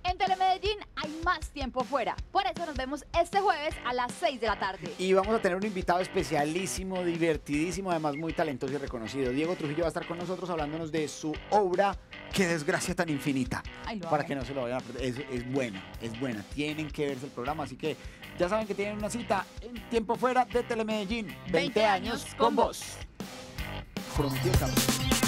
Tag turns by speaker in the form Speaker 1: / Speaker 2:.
Speaker 1: En Telemedellín hay más tiempo fuera. Por eso nos vemos este jueves a las 6 de la tarde.
Speaker 2: Y vamos a tener un invitado especialísimo, divertidísimo, además muy talentoso y reconocido. Diego Trujillo va a estar con nosotros hablándonos de su obra Qué desgracia tan infinita.
Speaker 1: Ay, lo
Speaker 2: Para
Speaker 1: amo.
Speaker 2: que no se lo vayan a perder. Es buena, es buena. Tienen que verse el programa, así que ya saben que tienen una cita en Tiempo Fuera de Telemedellín.
Speaker 1: 20 años con vos.
Speaker 2: Prometido cambio.